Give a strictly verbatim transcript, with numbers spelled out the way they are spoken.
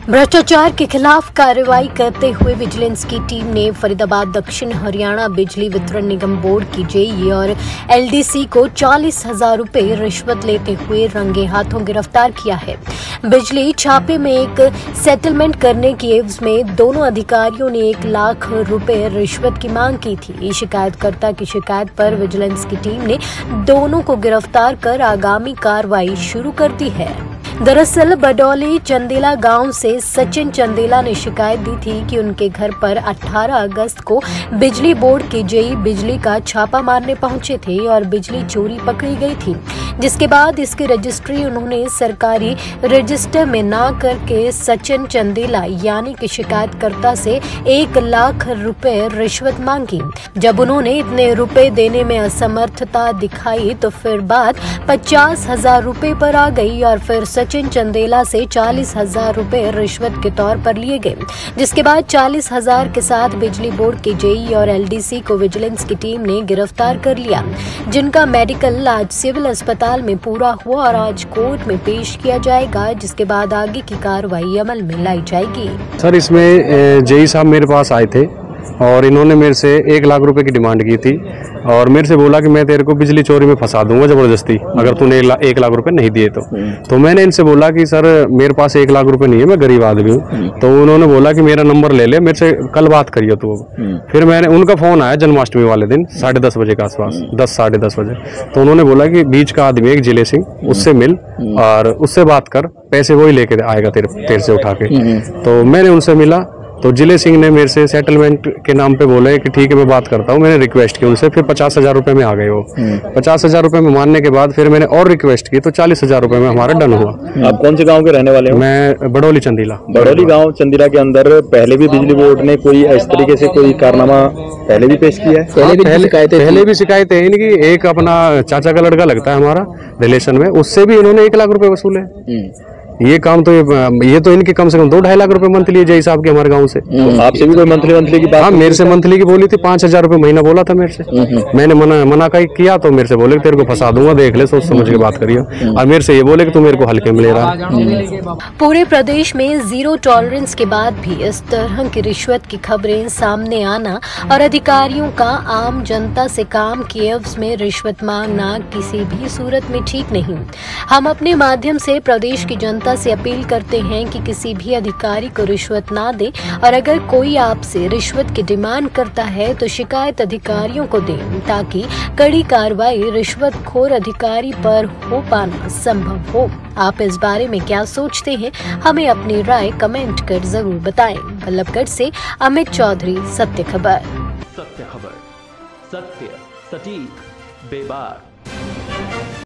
भ्रष्टाचार के खिलाफ कार्रवाई करते हुए विजिलेंस की टीम ने फरीदाबाद दक्षिण हरियाणा बिजली वितरण निगम बोर्ड की जेई और एलडीसी को चालीस हजार रुपए रिश्वत लेते हुए रंगे हाथों गिरफ्तार किया है। बिजली छापे में एक सेटलमेंट करने की एवज में दोनों अधिकारियों ने एक लाख रुपए रिश्वत की मांग की थी। शिकायतकर्ता की शिकायत पर विजिलेंस की टीम ने दोनों को गिरफ्तार कर आगामी कार्रवाई शुरू कर दी है। दरअसल बडौली चंदेला गांव से सचिन चंदेला ने शिकायत दी थी कि उनके घर पर अठारह अगस्त को बिजली बोर्ड के जेई बिजली का छापा मारने पहुंचे थे और बिजली चोरी पकड़ी गई थी, जिसके बाद इसकी रजिस्ट्री उन्होंने सरकारी रजिस्टर में ना करके सचिन चंदेला यानी कि शिकायतकर्ता से एक लाख रुपए रिश्वत मांगी। जब उन्होंने इतने रुपए देने में असमर्थता दिखाई तो फिर बात पचास हजार रुपए पर आ गई और फिर सचिन चंदेला से चालीस हजार रुपए रिश्वत के तौर पर लिए गए, जिसके बाद चालीस हजार के साथ बिजली बोर्ड के जेई और एलडीसी को विजिलेंस की टीम ने गिरफ्तार कर लिया, जिनका मेडिकल आज सिविल अस्पताल में पूरा हुआ और आज कोर्ट में पेश किया जाएगा, जिसके बाद आगे की कार्रवाई अमल में लाई जाएगी। सर, इसमें जेई साहब मेरे पास आए थे और इन्होंने मेरे से एक लाख रुपए की डिमांड की थी और मेरे से बोला कि मैं तेरे को बिजली चोरी में फंसा दूंगा जबरदस्ती अगर तूने एक लाख रुपए नहीं दिए तो तो मैंने इनसे बोला कि सर मेरे पास एक लाख रुपए नहीं है, मैं गरीब आदमी हूँ। तो उन्होंने बोला कि मेरा नंबर ले ले, मेरे से कल बात करिए तू। फिर मैंने उनका फोन आया जन्माष्टमी वाले दिन साढ़े दस बजे के आसपास, दस साढ़े दस बजे। तो उन्होंने बोला कि बीच का आदमी एक जिले सिंह, उससे मिल और उससे बात कर, पैसे वही लेके आएगा तेरे तेरे से उठा के। तो मैंने उनसे मिला तो जिले सिंह ने मेरे से सेटलमेंट के नाम पे बोले कि ठीक है मैं बात करता हूँ। मैंने रिक्वेस्ट की उनसे, फिर पचास हजार रुपए में आ गए वो। पचास हजार रुपए में मानने के बाद फिर मैंने और रिक्वेस्ट की तो चालीस हजार रुपए में हमारा डन हुआ। आप कौन से गांव के रहने वाले हो? मैं बडौली चंदेला। बडौली गांव चंदेला के अंदर पहले भी बिजली बोर्ड ने कोई इस तरीके से कोई कारनामा पहले भी पेश किया है? पहले भी शिकायतें पहले भी शिकायतें हैं इनकी। एक अपना चाचा का लड़का लगता है हमारा रिलेशन में, उससे भी इन्होंने एक लाख रुपए वसूले। ये काम तो ये, ये तो इनके कम से कम दो ढाई लाख रुपए मंथली है जेई साहब के हमारे गांव से। तो आपसे भी कोई मंथली मंथली की बात? हाँ, मेरे से मंथली की बोली थी, पांच हजार रुपए महीना बोला था मेरे से। मैंने मना मना का किया तो मेरे से बोले कि तेरे को फंसा दूंगा, देख ले, सोच समझ के बात करिए। और मेरे से ये बोले कि तू मेरे को हल्के में ले रहा है। पूरे प्रदेश में जीरो टॉलरेंस के बाद भी इस तरह की रिश्वत की खबरें सामने आना और अधिकारियों का आम जनता से काम की एवज में रिश्वत मांगना किसी भी सूरत में ठीक नहीं। हम अपने माध्यम से प्रदेश की जनता से अपील करते हैं कि किसी भी अधिकारी को रिश्वत ना दे और अगर कोई आपसे रिश्वत की डिमांड करता है तो शिकायत अधिकारियों को दें, ताकि कड़ी कार्रवाई रिश्वतखोर अधिकारी पर हो पाना संभव हो। आप इस बारे में क्या सोचते हैं? हमें अपनी राय कमेंट कर जरूर बताएं। बल्लभगढ़ से अमित चौधरी, सत्य खबर। सत्य खबर, सत्य सटीक बेबाक।